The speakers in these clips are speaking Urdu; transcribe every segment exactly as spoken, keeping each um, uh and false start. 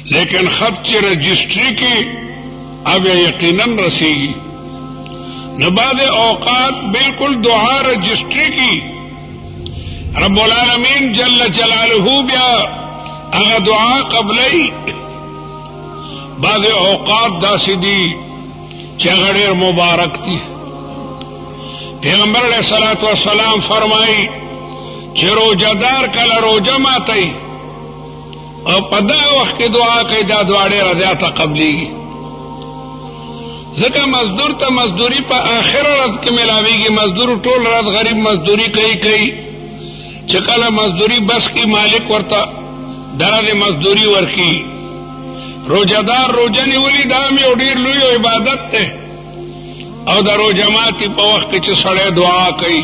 लेकिन खत की रजिस्ट्री की अब यकीनन रसीगी न बाद औकात बिल्कुल दुआ रजिस्ट्री की रब्बुल आलमीन जल्ल जलालहू ब्या अगर दुआ कबलई बाद औकात दासिदी चगड़ेर मुबारक थी पैगंबर अलैहिस्सलातु वस्सलाम फरमाई कि रोजादार कल रोजा मातई और पदा वक्त की दुआ कई दा दुआड़े रजाता कबलीगी जका मजदूर तो मजदूरी पर आखिर रज के मिलावेगी मजदूर टोल रज गरीब मजदूरी कई कई चकल मजदूरी बस की मालिक वरता दराज मजदूरी वर्की रोजादार रोजा निवली दाम उड़ीर लुई और इबादत थे और दरो जमाती पवख के सड़े दुआ कई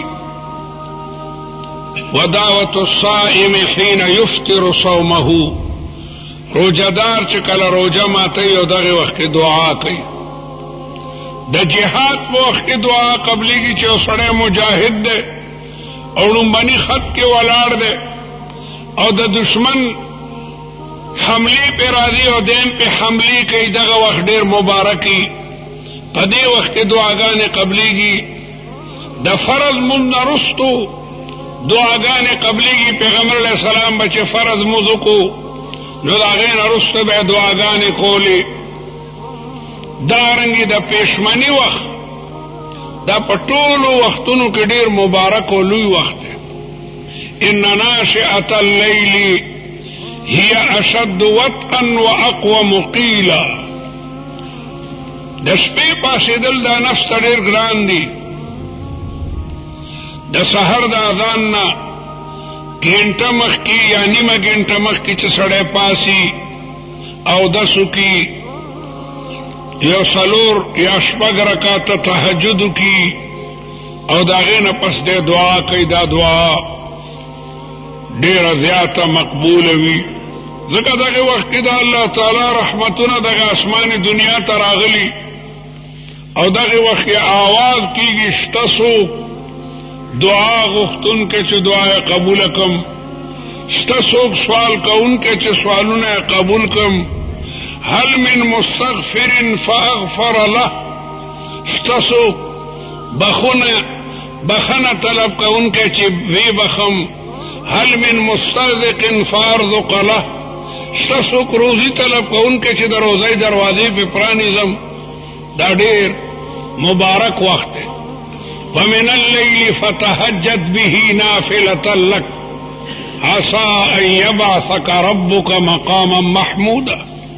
वदावत साइम हीन युफ्तिरु सौमहू रोजादार चकल रोजा माते और दगे वक्त की दुआ कई द जिहाद पे वक्त की दुआ कबली की चो सड़े मुजाहिद दे और बनी खत के वलाड़ दे और द दुश्मन हमली पे राजी और देन पे हमली कई दगा वक्त डेर मुबारकी पदे वक्त की दुआगाने कबलीगी द फरज मुन्नरुस्तु दुआगाने कबलीगी पैगंबर अलैहिस्सलाम बचे फरज मुजुको जो दागे नरुस्त बे दुआगाने कोली दारंगी द पेशमनी वक्त द पटोलो वक्तों के डेर मुबारक और लुई वक्त है इन नाशिअत अल-लैली हिय अशद वतअन व अक़वम क़ीला द शपे पासेदल दा नफ्स डेर ग्रान दी द सहर दा अजान ना घंटा मख की या नीमा घंटा मख की चसड़े पासी औ दसु की यो सलोर या शपग रकात तहज्जुद की और दागे न पस दे दुआ कई दा दुआ डेर ज्यादा मकबूल हुई जका दगे वक्त दा अल्लाह ताला रहमतुना दगे आसमानी दुनिया तरागली और दगे वक्त आवाज की गिश्तसो दुआ गुफ्तुन के च दुआ कबूल कम श्तसोक सवाल का उनके च सवालों ने कबूल कम हल मिन मुस्तगफिरिन फअगफर लह श्तसोक बखुन बखना तलब का उनके च वे बखम हल मिन मुस्तज़िकिन फारज़ुक लह श्तसोक रोजी तलब का उनके च दरोज़े दरवाजे पे प्रानिज़म दाडेर मुबारक वक्त है वमिन अल-लैली फतहज्जद बिही नाफिलतन लक असा अन यबअसक रब्बुक मकामन महमूदा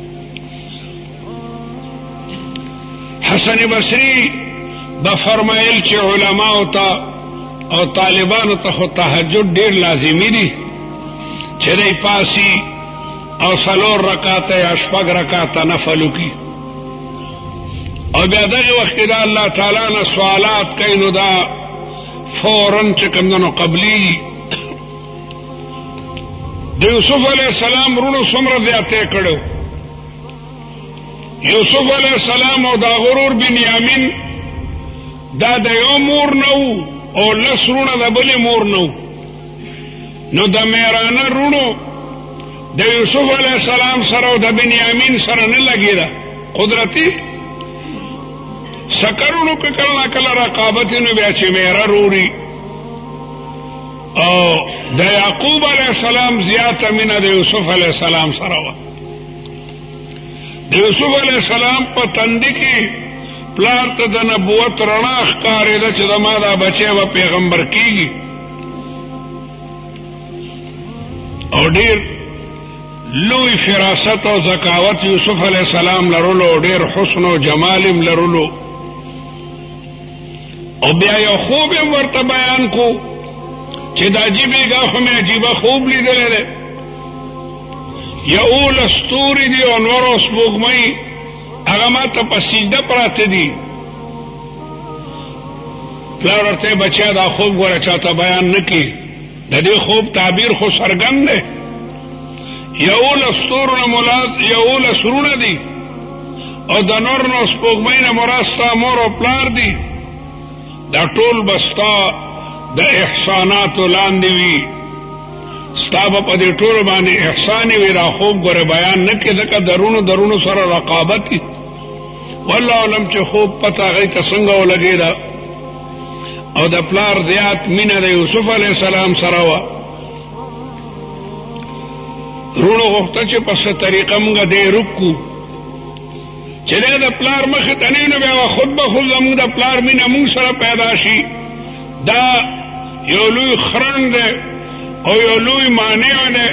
हसन बसरी बफरमाइल चे उलमा होता और तालिबान तो तहज्जुद डेर लाजिमी दी चरे पासी और सलोर रकात अशफग रकात नफलू की और बेदग वक्त अल्लाह ताला ने सवालात कई नुदा फौरन चकंदनो कबली दे यूसुफ अलैहिस्सलाम ऋण सुमर जाते कड़ो यूसुफ अलैहिस्सलाम और दागुरूर बिन यामिन दा दयो मूर नऊ और लस ऋण दबले मूर नऊ नो द मेराना ऋणो दे यूसुफ अलैहिस्सलाम सरो द बिन यामिन सर न लगेरा कुदरती सकरुणु के कलना कल रकाबती ने बेचे मेरा रूरी और द याकूब अलैहिस्सलाम जियात मिना दे यूसुफ अलैहिस्सलाम सरावा दे यूसुफ अलैहिस्सलाम पर तंदी की प्लार त द नबुवत रणा अखकारे द चदमादा बचे व पैगंबर की और डेर लुई फिरासत और जकावत यूसुफ अलैहिस्सलाम लरुलो डेर हुस्न और जमालिम लरुलो और ब्या खूब वर्त बयान को चिदाजीबी गाह में अजीबा खूब ली दे रे यऊल अस्तूरी दी अनवर स्मुगमई अगमा तपसीदा पराते दी प्लारते बचा दा खूब गोरा चाहता बयान न की ददी खूब ताबीर खो सरगम ने यऊल अस्तूर न मुलाद यऊल असरून दी और दनोर न स्मुगमई न मुरास्ता मोर और प्लार दी दा टोल बस्ता द एहसानात लांदीवी ستا به په دې ټولو باندې احسان وي، را خوب ګوره بیان نه کړي، ځکه درونو درونو سره رقابت وي. والله علم چې خوب پته هغوی ته څنګه ولګېده. او د پلار زیات مینه د یوسف علیه السلام سره وه. رونو غوښته چې په څه طریقه موږ دی روک کړو، چې دی د پلار مخې ته نه نو بیا به خود به خود زموږ د پلار مینه موږ سره پیدا شي. دا یو لوی خرند دی او یو لوی مانع دی.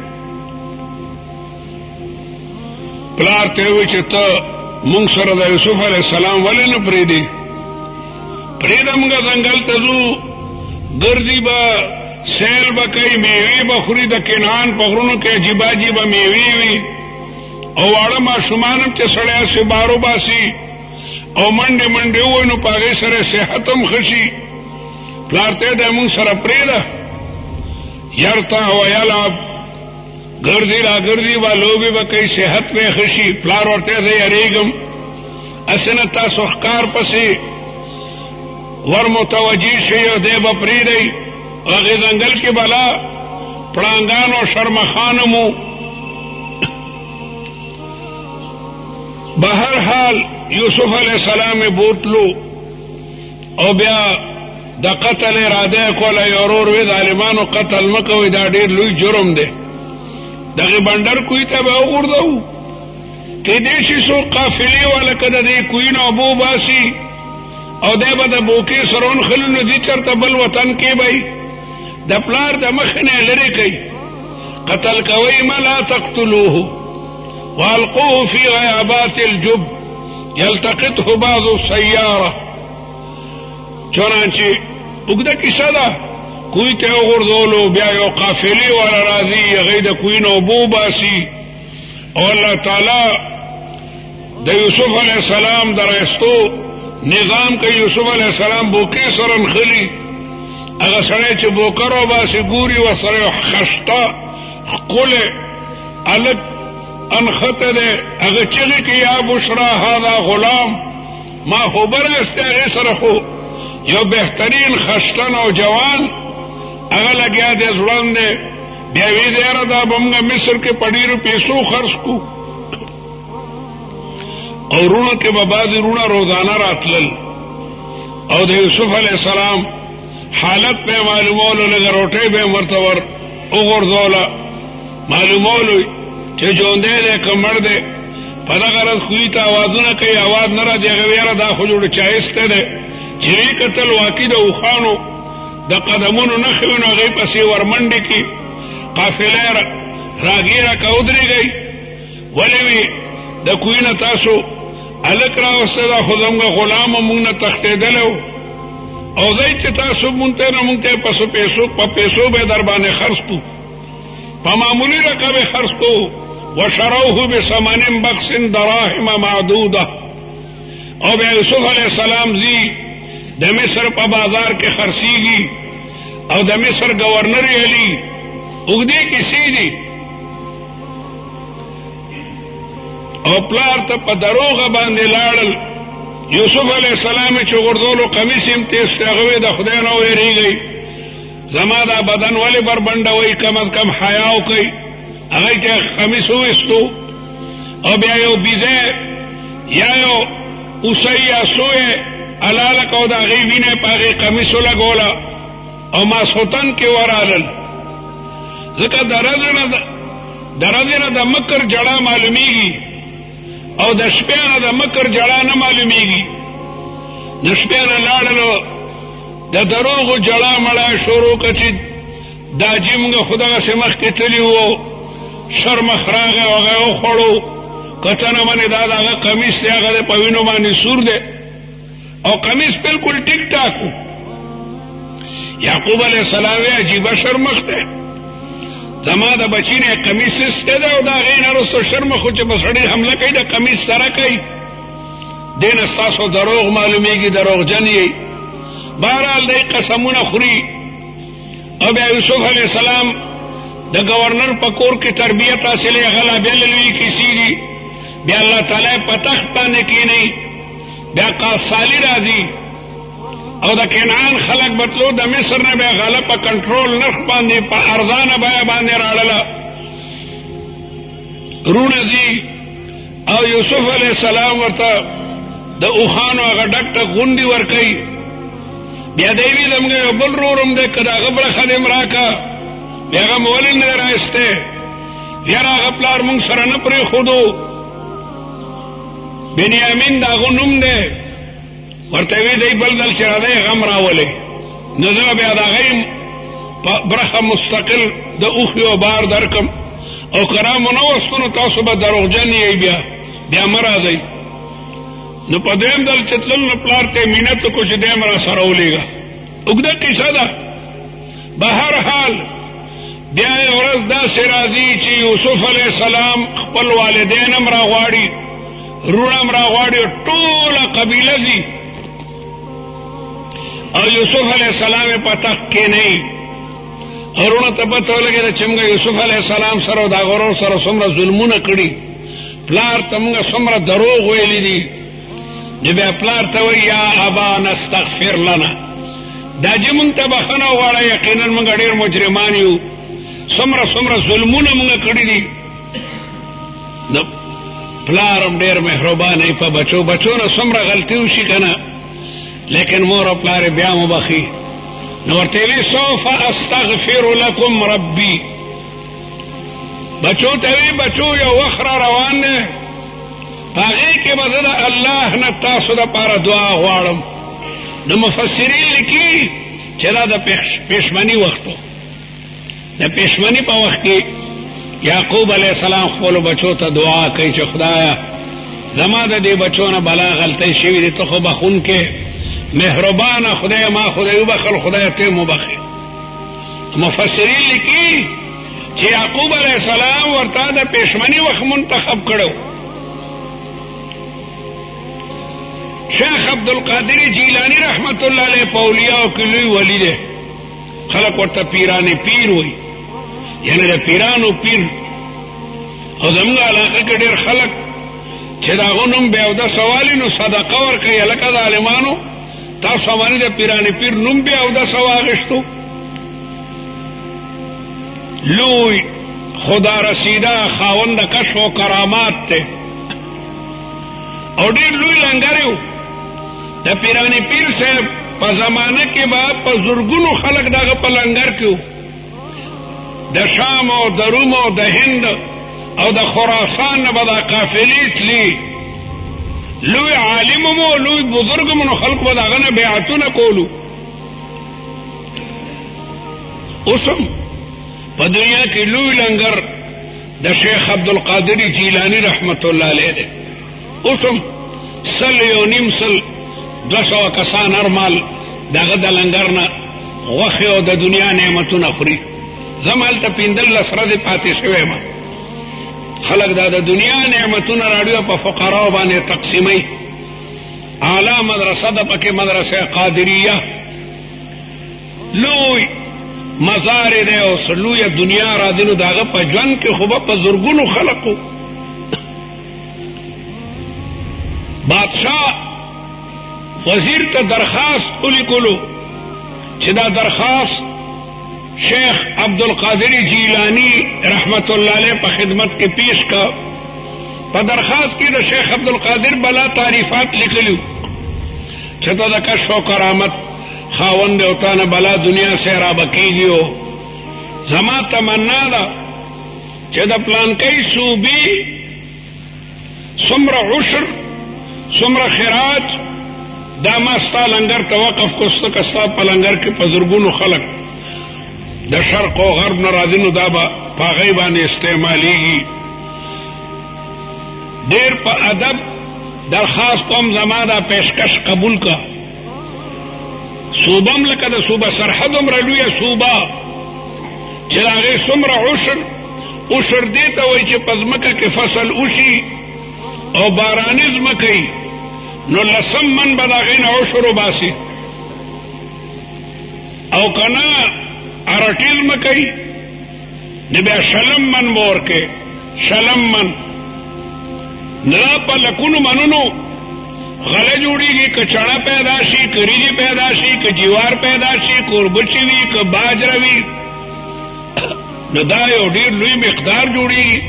پلار ته ووایي چې ته موږ سره د یوسف علیه السلام ولې نه پرېږدې؟ پرېږده موږ ځنګل ته ځو، ګرځي به، سیل به کوي، میوې به خوري، د کنعان په غرونو کې عجیبه عجیبه میوې وي، او واړه ماشومان هم چې سړی هسې بارو باسي او منډې منډې ووایي نو په هغې سره صحت هم ښه شي. پلار ته دی موږ سره پرېږده. یرتع ویلعب، ګرځي را ګرځي به، لوبې به کوي، صحت به یې ښه شي. پلار ورته دی یریږم، هسې نه تاسو ښکار پسې ور متوجه شئ او دی به پرېږدئ. هغې ځنګل کې بلا پړانګان او شرمخان مو. بهر حال یوسف علیه السلام بوتلو او بیا د قتل اراده کوله. یو ورور وی ظالمانو قتل مه کوئ، دا ډېر لوی جرم دی. دغې بنډر کوی ته به وغورځوو، کیدای شي څوک قافلې والا که د دې کوی نه اوبه وباسي او دی به د بوکې سره ونښلي نو دې چېرته بل وطن کې به د پلار د مخې نه لرې کوي. قتل کوئ مه لا تقتلوه والقوه في غيابات الجب يلتقطه بعض السياره. چنانچه اوږده کیسه ده. کوی ته وغورځولو، بیا یو قافلې والا راځي، هغوی د کوی نه اوبه وباسي او الله تعالی د یوسف علیه السلام د رایستو نظام کوي. یوسف علیه السلام بوکې سره نښلي. هغه سړی چې بوکه راوباسي ګوري ورسره یو خشته ښکلی هلک انخته دی، هغه چغې کې یا بشرا هذا غلام. ما خو به راستی هغې سره خو یو بهترین خشته نوجوان هغه لګیا دی ځوړند دی. بیا وی دی یاره دا به موږ مصر کې په ډېرو پیسو خرڅ کړو. او رونو کې به بعضې رونه روزانه راتلل او د یوسف علیه السلام حالت به یې معلومولو، لږه روټۍ به یې ورته ور وغورځوله، معلومولو چې ژوندی دی که مړ دی. په دغه ورځ خوی ته اوازونه کوي، اواز نه راځي. هغه یاره دا خو جوړ چایسته دی. چې ویې کتل واقع د اوښانو د قدمونو نښې وي نو هغې پسې ورمنډې کړي. قافله راګیره که ودرېږئ. ولې وي د کوی نه تاسو هلک راوستی دا خو زموږ غلام و موږ نه تښتېدلی و او دی چې تاسو مونږ ته نه مونږ ته په پیسو په پیسو به در باندې خرڅ کړو، په معمولي رقم یې خرڅ کړو. وشروه بثمن بخس دراهم معدوده. او بیا یوسف علیه السلام ځي د مصر په بازار کې خرڅېږي او د مصر گورنر یې علي. اوږدې کیسې دي. او پلار ته په دروغه باندې لاړل. یوسف علیه السلام چې غورځولو قمیص یې هم تیست، هغه وی د خدای نه ویریږئ، زما دا بدن ولې بربنډوئ، کم از کم حیا وکئ. هغه چې قمیص وویستو او بیا یو بیزه یا یو اوسۍ یا سوی حلاله کو، د هغې وینه په هغې قمیص ولګوله او ماسخوتن کې ورالل. ځکه د ورځې نه د ورځې نه د مکر جړه معلومیږي او د شپې نه د مکر جړه نه معلومیږي. د شپې نه لاړلو د دروغو جړه مړه شروع کړه چې دا جي مونږ خو دغسې مخکې تلي وو، شرمخ راغی او هغه یې وخوړو. کته نه منې دا د هغه قمیص دی، هغه د په وینو باندې سور دی او قمیص بالکل ټیک ټاک و. یعقوب علیه السلام یې عجیبه شرمخ دی، زما د بچی نه قمیص سسته ده او د هغې نه وروسته شرمخ و چې په سړي حمله کوي د قمیص سره کوي. دې نه ستاسو دروغ معلومیږي، دروغجن یې. بهرحال دی قسمونه خوري. او بیا یوسف علیه السلام د گورنر په کور کې تربیت حاصلې، هغه لا بیا لویې کیسې دي. بیا الله تعالی په تخت باندې کښېنوي. بیا قاص سالي راځي او د کنعان خلق بتلو د مصر نه به غله په کنټرول نرخ باندې په ارزانه بیه باندې راړله رونه دي او یوسف علیہ السلام ورته د اوخانو هغه ډکټه غونډي ورکوي بیا دیوی زموږ یو بل رورم دی که د هغه بله خدم راکه بیا هغه مې ولې نه دی رایستی یاره هغه پلار مونږ سره نه پرېښودو بنیامین د هغه نوم دی ورته وی دی بل دل چې راځئ غم راولئ نو زه بیا د هغه برخه مستقل د اوښ یو بار درکم او کرامو نه وستو نو تاسو به دروغجن یې بیا بیا مه راځئ نو په دویم دل چې تلل نو پلار ته مینت وکړو چې دی م را سره ولېږه اوږده قیصه ده به هر حال بیا یې ورځ داسې راځي چې یوسف علیه السلام خپل والدین هم راغواړي رونه هم راغواړي ټوله قبیله ځي او یوسف علیه السلام یې په تخت کښېنوي رونه ته پته ولګېده چې موږ یوسف علیه السلام سره او د هغه ورور سره څومره ظلمونه کړي پلار ته موږ څومره دروغ ویلي دي نو بیا پلار ته وایي یا ابا نستغفر لنا دا چې موږ ته بخښنه وغواړه یقینا موږ ډېر مجرمان یو څومره څومره ظلمونه موږ کړي دي نو پلار هم ډېر مهربانه په بچو بچو نه څومره غلطي وشي که نه لیکن مور او پلار یې بیا مبخي نو ورته وی سوف استغفر لكم ربي بچو ته وی بچو یو وخت را روان دی هغې کې به زه د الله نه تاسو دپاره دعا غواړم نو مفسرین لیکي چې دا د پېشمني وخت و د پېشمني په وخت کې یعقوب علیه السلام خپلو بچو ته دعا کوي چې خدایه زما د دې بچو نه بلا غلطۍ شوي دي ته خو بخونکی مهربانه خدای ما خدای وبخل خدای ته مبخي مفسرین لیکي چې یعقوب علیه السلام ورته د پېشمني وخت منتخب کړو شیخ عبدالقادر جیلانی رحمت الله علیه په اولیاءو کې لوی ولی دی خلک ورته پیران پیر وایي یعنی د پیرانو پیر او زموږ علاقه کې ډېر خلک چې د هغو نوم بیا اودس والي نو صدقه ورکوي هلکه د عالمانو تاسو باندې د پیران پیر نوم بیا اودس واخیستو لوی خدا رسیده خاوند کشف و کرامات ته او ډېر لوی لنګر یو د پیران پیر صاحب په زمانه کې به په زرګونو خلک دغه په لنګر کې د شام او د روم او د هند او د خراسان نه به دا قافلې تلي لوی عالم مو لوی بزرگ مو خلق به د هغه نه بیعتونه کولو اوسم په دنیا کې لوی لنګر د شیخ عبدالقادر جیلانی رحمت الله علیه دی اوسم سل یو نیم سل دو سوه کسان ارمال دغه د لنګر نه غوښې او د دنیا نعمتونه خوري زم هلته پنځلس ورځې پاتې شوی یم خلک دا د دنیا نعمتونه راډیو په فقراو باندې تقسیموي اعلی مدرسه ده پکې مدرسه قادریه لوی مزار دی او لویه دنیا را دي نو د هغه په ژوند کې خو به په زرګونو خلقو بادشاہ وزیر ته درخواست ولیکلو چې دا درخواست شیخ عبدالقادر جیلانی رحمت الله علیه په خدمت کې پیش کا په درخواست کې د شیخ عبدالقادر بلا تعریفات لیکلو چې ته د کشف و کرامت خاوند او تا نه بلا دنیا سیرابه کېږي زما تمنا ده چې د پلانکۍ صوبې څومره عشر څومره خراج دا ما ستا لنګر ته وقف کو ستکه ستا په لنګر کې په زرګونو خلک د شرق او غرب نه راځي نو دا به په هغې باندې استعمالیږي ډېر په ادب درخواست کوم زما دا پیشکش قبول کا صوبه م لکه د صوبه سرحد هومره لویه صوبه چې د هغې څومره عشر عشر دې ته وایي چې په ځمکه کې فصل وشي او باراني ځمکه وي نو لسم من به د هغې نه عشر وباسي او که نه ارټي ځمکه وي نو بیا شلم من به ورکوې شلم من نو دا په لکونو منونو غله جوړیږي، که چړه پیدا شي، که ریږي پیدا شي، که جوار پیدا شي، کوربچې وي، که باجره وي، نو دا یو ډېر لوی مقدار جوړیږي.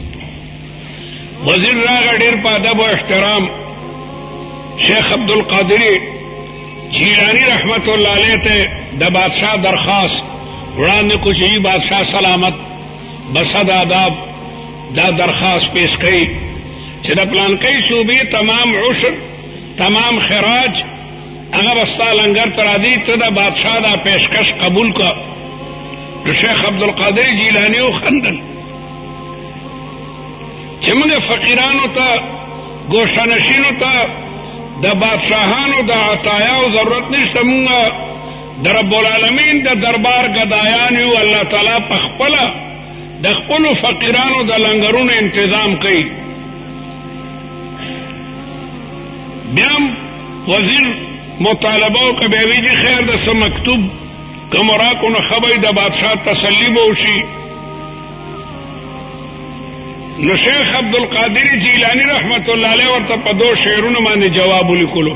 وزیر راغی ډېر په ادب او احترام. شیخ عبدالقادری جیلانی رحمت الله علیه ته د بادشاہ درخواست وړاندې کو چې بادشاہ سلامت بسد آداب دا درخواست پیش کړي چې د پلانکۍ صوبې تمام عشر تمام خراج هغه بستا لنګر ته راځي، ته د بادشاہ دا پیشکش قبول کا. نو شیخ عبدالقادر جیلانی وخندل چې موږ فقیرانو ته ګوشهنشینو ته د بادشاهانو د عطایاو ضرورت نشته، موږ د رب العالمین د دربار ګدایان یو. الله تعالی په خپله د خپلو فقیرانو د لنګرونو انتظام کوي. بیا وزیر مطالبه وکړه، بیا ویجي خیر د څه مکتوب که مراکو نو خبرې د بادشاہ تسلی به وشي. نو شیخ عبدالقادر جیلانی رحمت الله علیه ورته په دو شعرونو باندې جواب ولیکلو.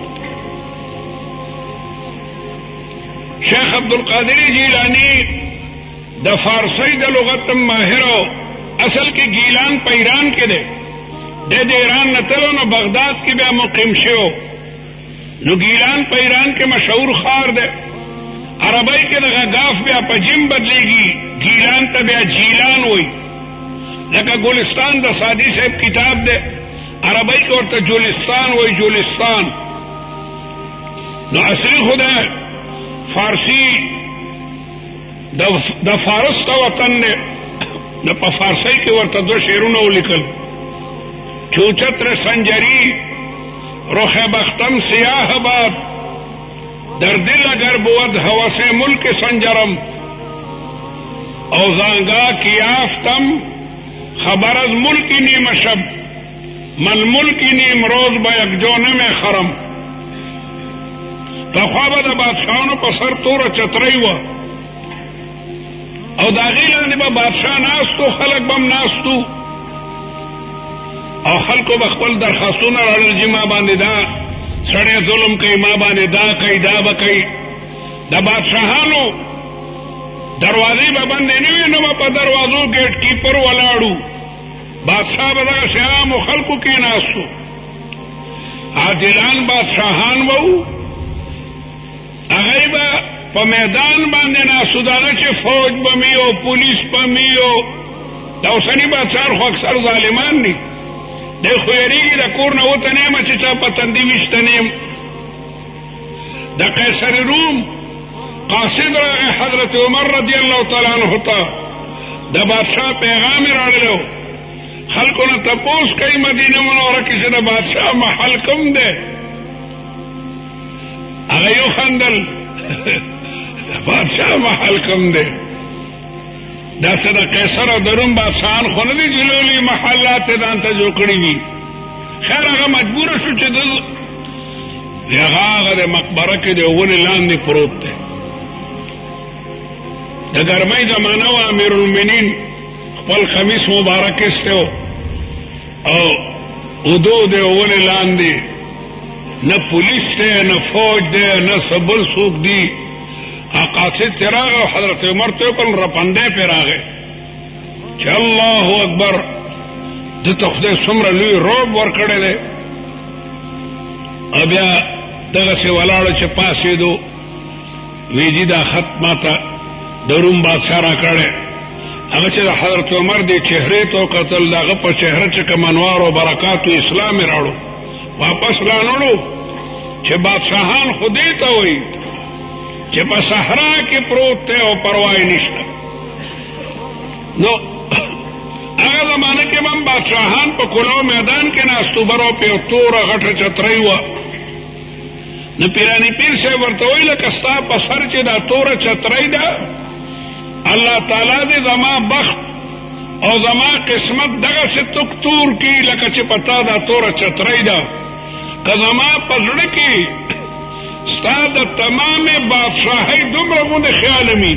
شیخ عبدالقادر جیلانی د فارسی د لغت ماهر او اصل کې گیلان په ایران کې دی، د ایران نه تلو نو بغداد کې بیا مقیم شو. نو گیلان په ایران کې مشهور ښار دی. عربی کې دغه غاف بیا په جیم بدلیږي، گیلان ته بیا جیلان وایي. لکه ګلستان د سادی صاحب کتاب دی، عربی کې ورته جولستان وایي، جولستان. نو اصلي خو ده فارسی د فارس کا وطن دی. نو په فارسی کې ورته دو شعرونه ولیکل: چوچتر سنجری رخ بختم سیاه باد، در دل اگر بود هوس ملک سنجرم، اوزانگا کی آفتم خبر از ملکی نیم شب، من ملکی نیم روز با یک جانم خرم. پخوا به د بادشاهانو په سر توره چترۍ وه او د هغې لاندې به بادشاه ناست و، خلک به هم ناست و او خلکو به خپل درخواستونه راړل چې ما باندې دا سړی ظلم کوي، ما باندې دا کوي، دا به کوي. د بادشاهانو دروازې به بندې نه وي، نو به په دروازو ګیټ کیپر ولاړو، بادشاه به دغسې عامو خلکو کې ناستو. عادلان بادشاهان به وو، هغوی به په میدان باندې ناستو، دا نه چې فوج به مي او پولیس به مي او د اوسني بادشاهان خو اکثر ظالمان دي. دی خو یېرېږي د کور نه وته نه یم چې چا په تندي ویشته نه یم. د قیصر روم قاصد راغی حضرت عمر رضی الله تعالی عنه ته د بادشاه پیغام یې راړلی، خلکو نه تپوس کوي مدینه منوره کې چې د بادشاه محل کوم دی. هغه یې وخندل د بادشاه محل کوم دی؟ داسې د قیصر او د روم بادشاهان خو نه دي چې لوی محلات یې ځان ته جوړ کړي وي. خیر هغه مجبوره شو چې د هغه هغه د مقبره کې د ونې لاندې پروت دی. د ګرمۍ زمانه وه، امیرالمؤمنین خپل خمیس مبارک ایستی و او اودو د ونې لاندې، نه پولیس دی نه فوج دی نه څه بل څوک دي. قاصد ته راغی او حضرت عمر ته وکړل، رپندی پرې راغی چې الله اکبر، ده ته خدای څومره لوی رعب ورکړی دی. او بیا دغسې ولاړو چې پاسېدو، ویجي دا خط ما ته د روم بادشاه را کړی. هغه چې د حضرت عمر دې چهرې ته وکتل، د هغه په چهره چې کوم انوار او برکات و اسلام یې راوړو. واپس رانوړو چې بادشاهان خو دې ته وایي چې په صحرا کې پروت دی او پروا یې نشته. نو هغه زمانه کې به هم بادشاهان په کلاو میدان کې ناستو، برو پې توره غټه چترۍ وه. نو پیراني پیر صاحب ورته وایي لکه ستا په سر چې دا توره چترۍ ده، الله تعالی دې زما بخت او زما قسمت دغسې تک تور کړي لکه چې په تا دا توره چترۍ ده. که زما په زړه کې ستا د تمام بادشاهۍ دومره غوندې خیال می،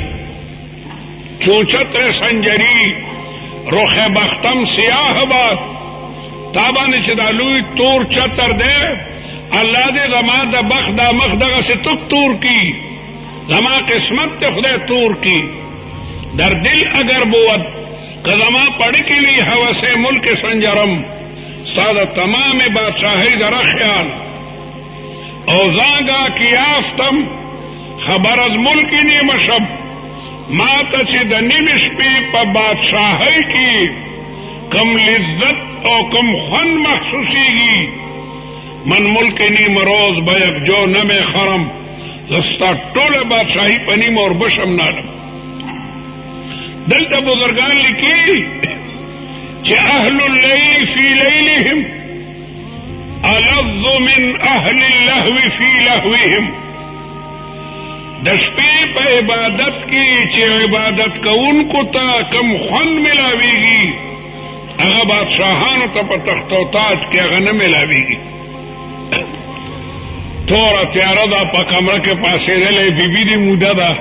چوچتر سنجری رخ بختم سیاه باد، تا باندې چې دا لوی تور چتر دی الله دې زما د بخت دا مخ دغسې تک تور کی، زما قسمت ته خدای تور کی. در دل اگر بود که زما پڑکی لی حوث ملک سنجرم، ساده تمام بادشاہی در خیال او زانگا کی یافتم خبر از ملکی نیم شب، ما تا چی دا نیم شپی پا بادشاہی کی کم لذت او کم خون محسوسی گی، من ملک نیم روز بیک جو نم خرم، زستا طول بادشاہی پا نیم اور بشم نالم. دلتا بزرگان لکی چی اہل اللیل فی لیلہم الذ من اہل اللہو فی لہوہم. دشپی پا عبادت کی چی عبادت کا ان کو تا کم خون ملاویگی، اگا بادشاہانو تا پا تخت و تاج کے اگا نہ ملاویگی. تورا تیارا دا پا کمرہ کے پاسے دلے بی بی دی مودا دا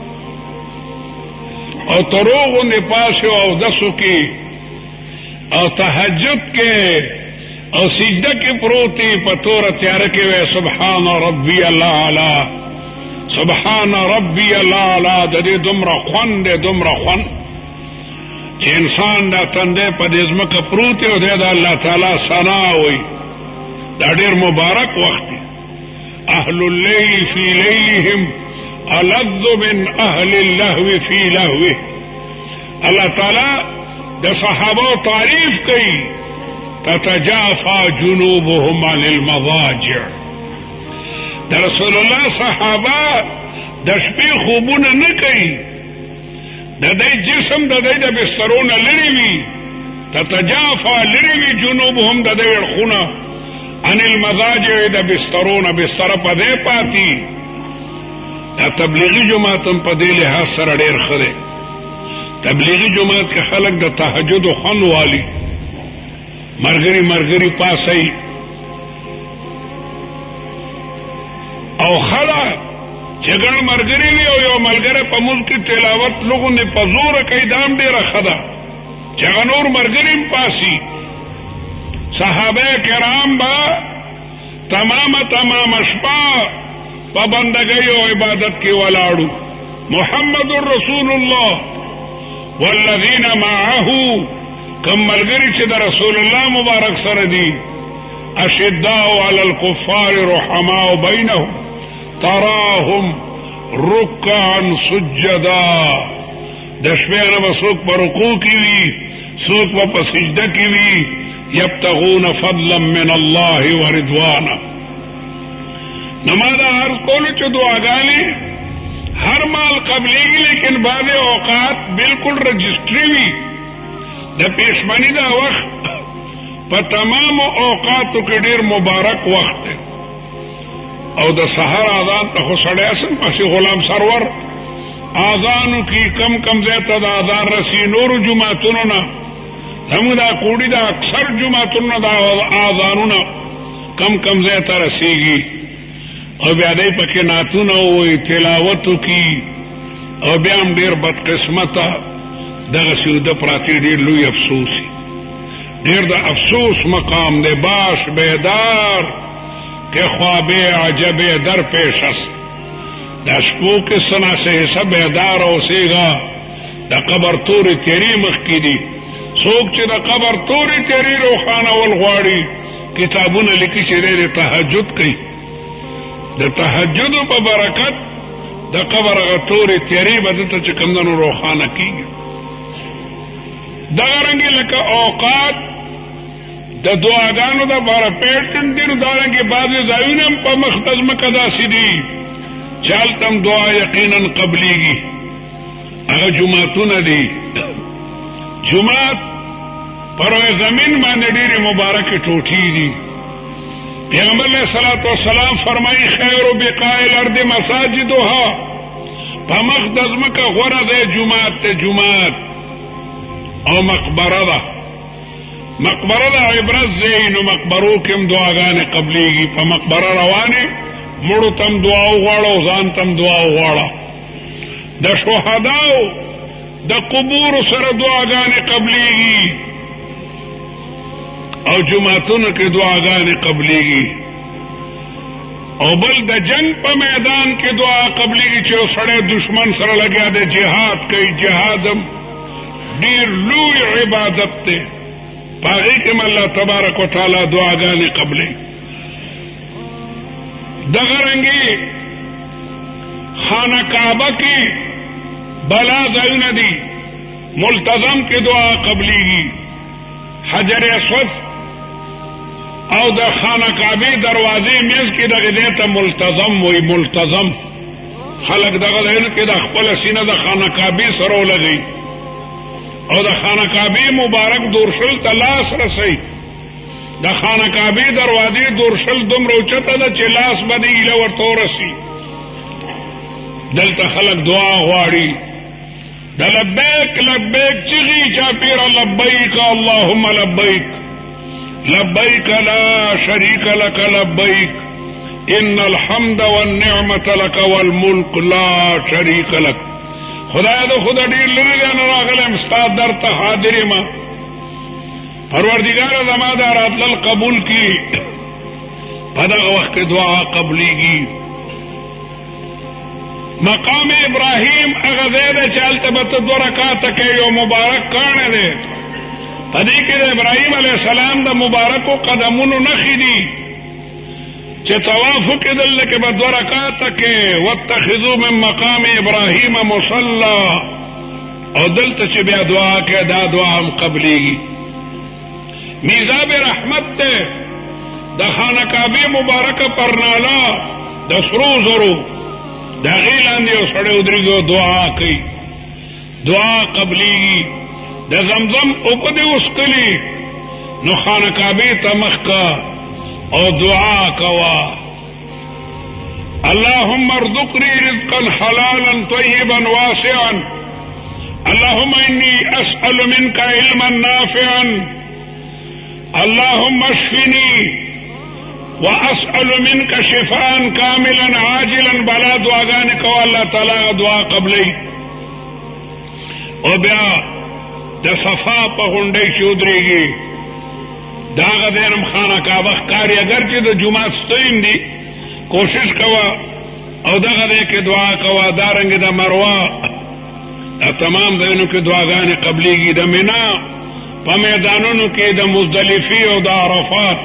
او تروغ ان پاسے او دسو کی او تحجد کے او سجدہ کی پروتی پتور تیار کے وے سبحان ربی اللہ علا، سبحان ربی اللہ علا. دے دمرا خون دے دمرا خون چی انسان دا تندے پا دیزمک پروتی او دے دا اللہ تعالی ثنا ہوئی. دا دیر مبارک وقتی اہل اللیل فی لیلہم الذ من اہل اللہو فی لہوہ. اللہ تعالی دا صحابہ تعریف کی تتجافا جنوبهم عن المضاجع. دا رسول اللہ صحابہ دا شپی خوبون نکی، دا دی جسم دا دی دا بسترون لریوی، تتجافا لریوی جنوبهم دا دی ارخونا عن المضاجع دا بسترون بستر پا دے پاتی. دا تبلیغی جماعتم پا دے لحاظ سر ڈیر خدے. تبلیغی جماعت کے خلق دا تحجد و خون والی مرگری مرگری پاسی او خلا چگڑ مرگری لی او یو ملگر پا ملک تلاوت لوگوں نے پزور کئی دام دے رکھدا چگنور مرگریم پاسی. صحابہ کرام با تمام تمام اشپا پابندگی و عبادت کی ولاڑو. محمد الرسول اللہ والذین معہو کم ملگری چی دا رسول اللہ مبارک سردی اشداء علی الکفار رحماء بینہم تراہم رکعا سجدا. دشپیانا بسوک پر رکوع کی وی، سوک پر سجدہ کی وی، یبتغون فضلا من اللہ ورضوانا. نمادا عرض کولو چو دعاگانی ہر مال قبلیگی، لیکن بعض اوقات بالکل رجسٹری وی دا پیشمنی دا وقت پا تمام اوقاتو کے دیر مبارک وقت ہے. او دا سحر آذان تا خسڑے اسن پاسی غلام سرور آذانو کی کم کم زیتا دا آذان رسی. نور جماعتونو نا ہم دا کوڑی دا اکثر جماعتونو دا آذانو کم کم زیتا رسی گی. او بیادی پکی ناتونو ہوئی تلاوتو کی او بیام دیر بدقسمتا دغسی دا پراتی دیر لوی افسوسی. دیر دا افسوس مقام دے باش بیدار کہ خواب عجب در پیش است. دا شپو کے سنا سے حصہ بیدار ہو سیگا دا قبر توری تیری مخ کی دی. سوک چی دا قبر توری تیری روخانہ والغواری کتابون لکی چی دیر تحجد کی. دا تحجد پا برکت دا قبر غطوری تیری بدتا چکندن روخانہ کی گی. دا رنگی لکا اوقات دا دعاگانو دا بارا پیٹن دیر دا رنگی بعض زائونم پا مختزم کدا سی دی چالتم دعا یقینا قبلی گی. اگا جماعتون دی جماعت پروی زمین مانے دیر مبارک ٹوٹی دی. پیغمبر علیہ الصلوۃ والسلام فرمائی خیر بقاء الارض مساجدها، پمخدز مکہ غورا دے جماعت تے جماعت او مقبرہ دا مقبرہ دا عبرت زین و مقبرو کم دعاگان قبلی گی. پا مقبرہ روانے مڑو تم دعاو غاڑا زان تم دعاو غاڑا. دا شہداو دا قبور سر دعاگان قبلی گی او جماعتون کے دعاگان قبلی گی. او بل د جنگ په میدان کې دعا قبلېږي چې یو سړی دشمن سره لګیا دی جهاد کوي جهاد هم ډېر لوی عبادت دی په هغې کې هم الله تبارک وتعالی دعاګانې قبلوي دغه رنګې خانه کعبه کې بلا ځایونه دي ملتظم کې دعا قبلېږي حجر اسود او د خانه کعبه دروازې میز کې دغه دې ته ملتظم وي ملتظم خلق دغه دې کې د خپل سینه د خانه کعبه سره ولګي او د خانه کعبه مبارک دورشل ته لاس رسي د خانه کعبه دروازې دورشل دومره اوچته ده چې لاس باندې ایله ورته ورسي دلته خلق دعا غواړي د لبیک لبیک چغي چاپیر لبیک اللهم لبیک لبیک لا شریک لك لبیک ان الحمد والنعمة لك والملك لا شریک لك خدای د خدا ډیر لري نه راغلم استاد درته حاضر ما پروردگار زما د راتل قبول کی په دغه وخت دعا قبليږي مقام ابراهیم هغه ځای دی چې هلته به ته دوه رکعاته کوې یو مبارک کاڼی دی په دې کې د ابراهیم علیه السلام د مبارکو قدمونو نښې دي چې طواف وکړې دلته کې به دوه رکعاته کې واتخذوا من مقام ابراهیم مصلا او دلته چې بیا دعا کوې دا دعا هم قبلېږي میزاب رحمت دی د خانه کعبې مبارکه پرناله د سرو زرو دا غی لاندې یو سړی ودرېږي دعا کوي دعا قبلېږي د زمزم اوبه دې وڅښلې نو خانه کعبې ته مخ کا او دعا کوا اللهم ارزقني رزقا حلالا طيبا واسعا اللهم اني اسأل منك علما نافعا اللهم اشفني واسأل منك شفاء كاملا عاجلا بلا دعاګانې کوه الله تعالی دعا قبلې او بیا د صفا په غونډۍ کې ودرېږي دا هغه دینم خانه کعبه ښکاري اگر چې د جومات ستویم دي کوشش کوه او دغه دی کې دعا کوه دارنګې د مروه دا تمام ځایونو کې دعاګانې قبلېږي د منا په میدانونو کې د مزدلفې او د عرفات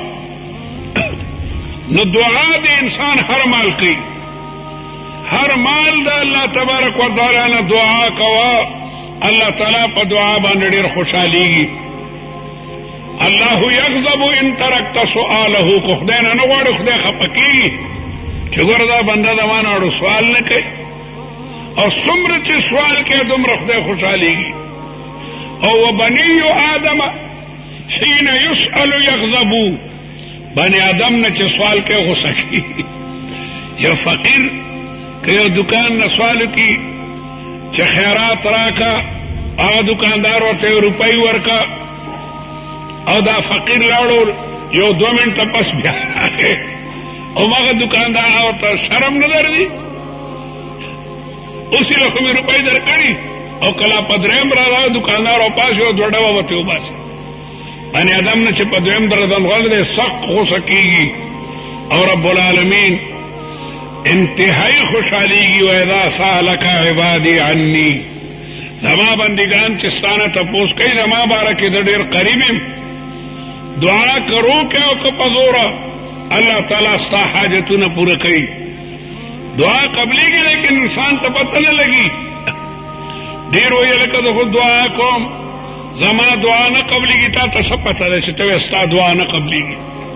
نو دعا د انسان هر مال کوي هر مال د الله تبارک وتعالی نه دعا کوه الله تعالی په دعا باندې ډېر خوشحالېږي الله یغضب ان ترکت سؤاله کو خدای نه نه غواړي خدای خفه کېږي چې ګوره دا بنده د ما نه اړو سوال نه کوي او څومره چې سوال کوي دومره خدای خوشحالېږي او وبني آدم حين يسأل يغضب بني آدم نه چې سوال کوي غصه کېږي یو فقیر که یو دکان نه سوال کوي چې خیرات راکا هغه دکاندار ورته روپۍ ورکا او دا فقیر لاړو یو دو منټه پس بیا راغی او هغه دکاندار ورته شرم نه درځي اوس یې خو مې روپۍ درکړي او کله په درېیم راغی دکاندار او پاس یو دوه ډوه ورته وباسي بني آدم نه چې په دویم درځم غل دی سخت غوسه کېږي او رب العالمین انتهائی خوشحالیږي واذا سالک عبادی عني زما بندگان چې ستانه تپوس کوي زما باره کې د ډېر قریب یم دعا کرو کې او که په زوره الله تعالی ستا حاجتونه پوره کوي دعا قبلېږي لیکن انسان ته پته نه لګي ډېر وایي لکه زه خو دعا کوم زما دعا نه قبلېږي تا ته څه پته ده چې ته وایې ستا دعا نه قبلېږي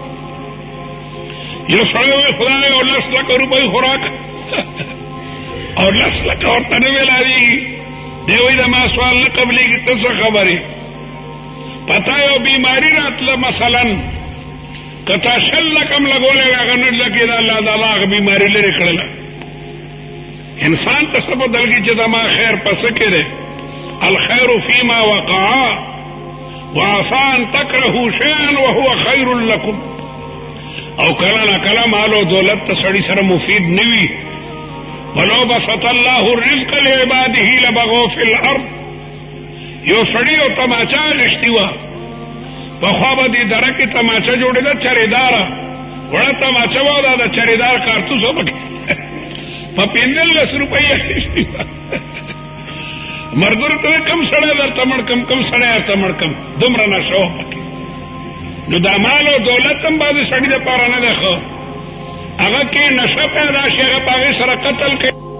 یو سړی وایي خدای او لس لکه روپۍ خوراک او لس لکه ورته نه میلاوېږي دی وایي زما سوال نه قبلېږي ته څه خبرې پتا یو بیماری راتله مثلا که تا شل لکم لګولی وې هغه نه لګېده الله تعالی هغه بیماري لرې کړله انسان ته څه بدلګي چې زما خیر په څه کې دی الخير فيما وقع وعسى ان تكرهوا شيئا وهو خير لكم او کله نه کله مال او دولت ته سړي سره مفید نه وي ولو بسط الله الرزق لعباده لبغوا في الارض یو سړی او تماچا لشتي وه پخوا به دې دره کې تماچه جوړېده چرېداره وړه تماچه وه دا د چریدار کارتوس وپکې په پنځلس روپۍ اخیستې وه. ملګرو ته کم سړی درته مړ کم کم سړی درته مړ کم دومره نشه وه پکې. نو دا مال او دولت هم بعضې سړي دپاره نه دی ښه، هغه کې نشه پیدا شي، هغه په هغې سره قتل کوي.